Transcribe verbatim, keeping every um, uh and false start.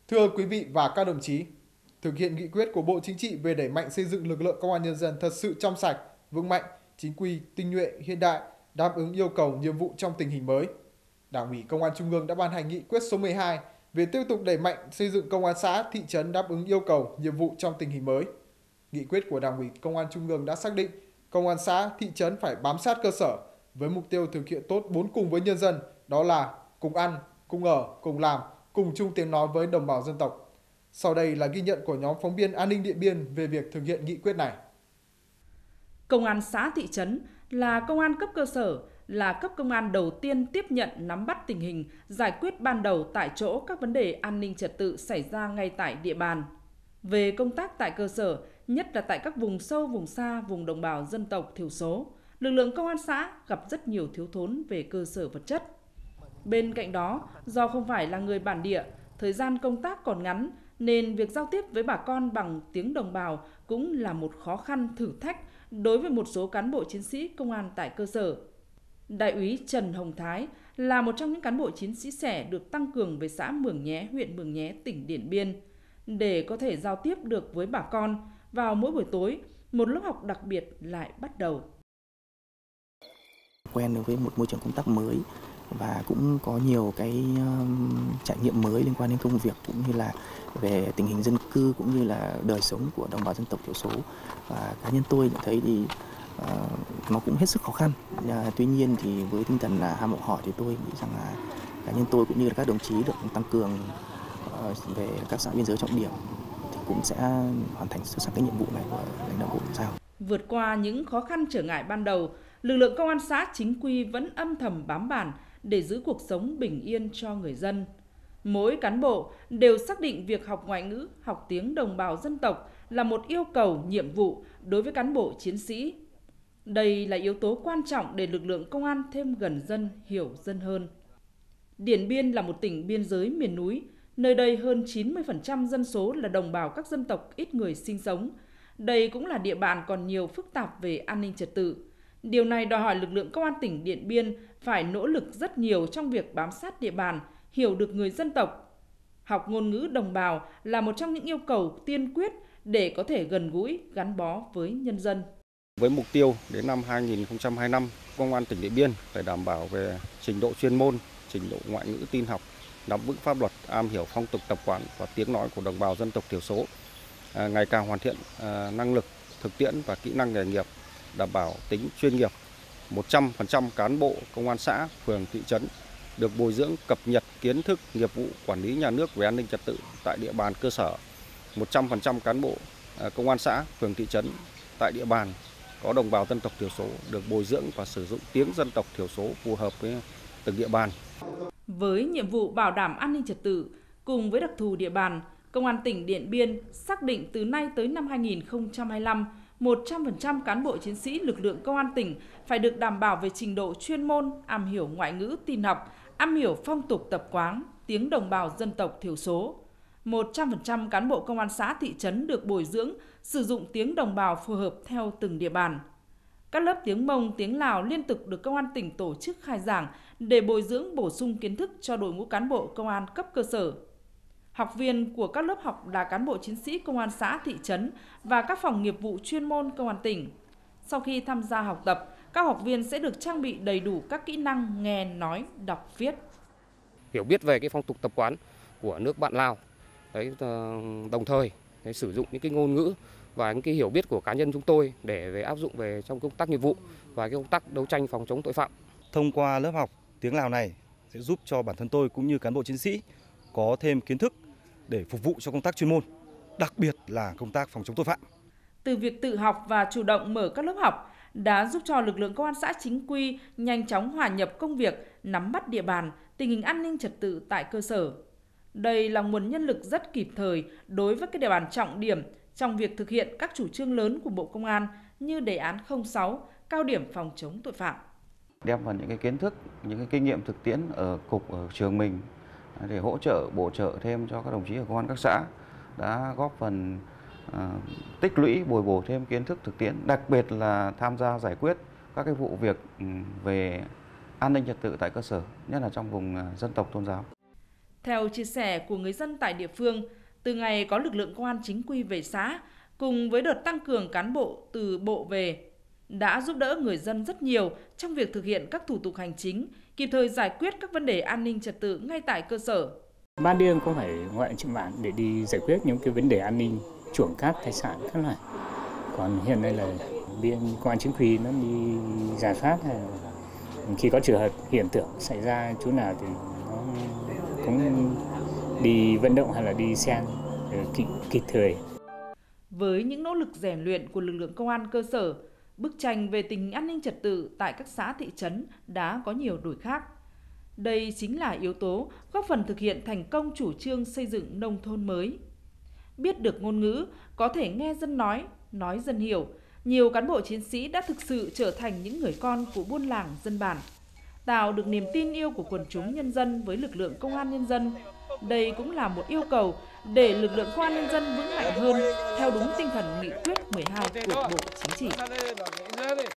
Thưa quý vị và các đồng chí, thực hiện nghị quyết của Bộ Chính trị về đẩy mạnh xây dựng lực lượng công an nhân dân thật sự trong sạch, vững mạnh, chính quy, tinh nhuệ, hiện đại, đáp ứng yêu cầu nhiệm vụ trong tình hình mới. Đảng ủy Công an Trung ương đã ban hành nghị quyết số mười hai về tiếp tục đẩy mạnh xây dựng công an xã, thị trấn đáp ứng yêu cầu nhiệm vụ trong tình hình mới. Nghị quyết của Đảng ủy Công an Trung ương đã xác định công an xã, thị trấn phải bám sát cơ sở với mục tiêu thực hiện tốt bốn cùng với nhân dân, đó là cùng ăn, cùng ở, cùng làm, cùng chung tiếng nói với đồng bào dân tộc. Sau đây là ghi nhận của nhóm phóng viên An ninh Điện Biên về việc thực hiện nghị quyết này. Công an xã thị trấn là công an cấp cơ sở, là cấp công an đầu tiên tiếp nhận nắm bắt tình hình, giải quyết ban đầu tại chỗ các vấn đề an ninh trật tự xảy ra ngay tại địa bàn. Về công tác tại cơ sở, nhất là tại các vùng sâu, vùng xa, vùng đồng bào dân tộc thiểu số, lực lượng công an xã gặp rất nhiều thiếu thốn về cơ sở vật chất. Bên cạnh đó, do không phải là người bản địa, thời gian công tác còn ngắn, nên việc giao tiếp với bà con bằng tiếng đồng bào cũng là một khó khăn thử thách đối với một số cán bộ chiến sĩ công an tại cơ sở. Đại úy Trần Hồng Thái là một trong những cán bộ chiến sĩ trẻ được tăng cường về xã Mường Nhé, huyện Mường Nhé, tỉnh Điện Biên. Để có thể giao tiếp được với bà con, vào mỗi buổi tối, một lớp học đặc biệt lại bắt đầu. Quen với một môi trường công tác mới và cũng có nhiều cái um, trải nghiệm mới liên quan đến công việc cũng như là về tình hình dân cư cũng như là đời sống của đồng bào dân tộc thiểu số. Và cá nhân tôi nhận thấy thì uh, nó cũng hết sức khó khăn. Uh, tuy nhiên thì với tinh thần là ham học hỏi thì tôi nghĩ rằng là cá nhân tôi cũng như là các đồng chí được tăng cường uh, về các xã biên giới trọng điểm thì cũng sẽ hoàn thành xuất sắc cái nhiệm vụ này của lãnh đạo bộ giao. Vượt qua những khó khăn trở ngại ban đầu, lực lượng công an xã chính quy vẫn âm thầm bám bản để giữ cuộc sống bình yên cho người dân. Mỗi cán bộ đều xác định việc học ngoại ngữ, học tiếng đồng bào dân tộc là một yêu cầu, nhiệm vụ đối với cán bộ chiến sĩ. Đây là yếu tố quan trọng để lực lượng công an thêm gần dân, hiểu dân hơn. Điện Biên là một tỉnh biên giới miền núi, nơi đây hơn chín mươi phần trăm dân số là đồng bào các dân tộc ít người sinh sống. Đây cũng là địa bàn còn nhiều phức tạp về an ninh trật tự. Điều này đòi hỏi lực lượng công an tỉnh Điện Biên phải nỗ lực rất nhiều trong việc bám sát địa bàn, hiểu được người dân tộc. Học ngôn ngữ đồng bào là một trong những yêu cầu tiên quyết để có thể gần gũi, gắn bó với nhân dân. Với mục tiêu đến năm hai nghìn không trăm hai mươi lăm, Công an tỉnh Điện Biên phải đảm bảo về trình độ chuyên môn, trình độ ngoại ngữ tin học, nắm vững pháp luật, am hiểu phong tục tập quán và tiếng nói của đồng bào dân tộc thiểu số, à, ngày càng hoàn thiện à, năng lực thực tiễn và kỹ năng nghề nghiệp, đảm bảo tính chuyên nghiệp. một trăm phần trăm cán bộ công an xã, phường, thị trấn được bồi dưỡng cập nhật kiến thức, nghiệp vụ quản lý nhà nước về an ninh trật tự tại địa bàn cơ sở. một trăm phần trăm cán bộ công an xã, phường, thị trấn tại địa bàn có đồng bào dân tộc thiểu số được bồi dưỡng và sử dụng tiếng dân tộc thiểu số phù hợp với từng địa bàn. Với nhiệm vụ bảo đảm an ninh trật tự cùng với đặc thù địa bàn, Công an tỉnh Điện Biên xác định từ nay tới năm hai nghìn không trăm hai mươi lăm, một trăm phần trăm cán bộ chiến sĩ lực lượng công an tỉnh phải được đảm bảo về trình độ chuyên môn, am hiểu ngoại ngữ tin học, am hiểu phong tục tập quán, tiếng đồng bào dân tộc thiểu số. một trăm phần trăm cán bộ công an xã thị trấn được bồi dưỡng sử dụng tiếng đồng bào phù hợp theo từng địa bàn. Các lớp tiếng Mông, tiếng Lào liên tục được Công an tỉnh tổ chức khai giảng để bồi dưỡng bổ sung kiến thức cho đội ngũ cán bộ công an cấp cơ sở. Học viên của các lớp học là cán bộ chiến sĩ công an xã, thị trấn và các phòng nghiệp vụ chuyên môn công an tỉnh. Sau khi tham gia học tập, các học viên sẽ được trang bị đầy đủ các kỹ năng nghe, nói, đọc, viết. Hiểu biết về cái phong tục tập quán của nước bạn Lào, đấy, đồng thời đấy, sử dụng những cái ngôn ngữ và những cái hiểu biết của cá nhân chúng tôi để về áp dụng về trong công tác nghiệp vụ và cái công tác đấu tranh phòng chống tội phạm. Thông qua lớp học tiếng Lào này sẽ giúp cho bản thân tôi cũng như cán bộ chiến sĩ có thêm kiến thức để phục vụ cho công tác chuyên môn, đặc biệt là công tác phòng chống tội phạm. Từ việc tự học và chủ động mở các lớp học đã giúp cho lực lượng công an xã chính quy nhanh chóng hòa nhập công việc, nắm bắt địa bàn, tình hình an ninh trật tự tại cơ sở. Đây là nguồn nhân lực rất kịp thời đối với các địa bàn trọng điểm trong việc thực hiện các chủ trương lớn của Bộ Công an như đề án không sáu, cao điểm phòng chống tội phạm. Đem vào những cái kiến thức, những cái kinh nghiệm thực tiễn ở cục, ở trường mình để hỗ trợ, bổ trợ thêm cho các đồng chí ở công an các xã đã góp phần uh, tích lũy, bồi bổ thêm kiến thức thực tiễn, đặc biệt là tham gia giải quyết các cái vụ việc về an ninh trật tự tại cơ sở, nhất là trong vùng dân tộc tôn giáo. Theo chia sẻ của người dân tại địa phương, từ ngày có lực lượng công an chính quy về xã, cùng với đợt tăng cường cán bộ từ bộ về, đã giúp đỡ người dân rất nhiều trong việc thực hiện các thủ tục hành chính, kịp thời giải quyết các vấn đề an ninh trật tự ngay tại cơ sở. Ban đêm không phải gọi trên mạng để đi giải quyết những cái vấn đề an ninh, trộm cắp tài sản các loại. Còn hiện nay là bên công an chính quy nó đi rà soát, khi có trường hợp hiện tượng xảy ra chỗ nào thì nó cũng đi vận động hay là đi xem kịp, kịp thời. Với những nỗ lực rèn luyện của lực lượng công an cơ sở, bức tranh về tình hình an ninh trật tự tại các xã thị trấn đã có nhiều đổi khác. Đây chính là yếu tố góp phần thực hiện thành công chủ trương xây dựng nông thôn mới. Biết được ngôn ngữ, có thể nghe dân nói, nói dân hiểu, nhiều cán bộ chiến sĩ đã thực sự trở thành những người con của buôn làng dân bản, tạo được niềm tin yêu của quần chúng nhân dân với lực lượng công an nhân dân. Đây cũng là một yêu cầu để lực lượng công an nhân dân vững mạnh hơn theo đúng tinh thần nghị quyết mười hai của Bộ Chính trị.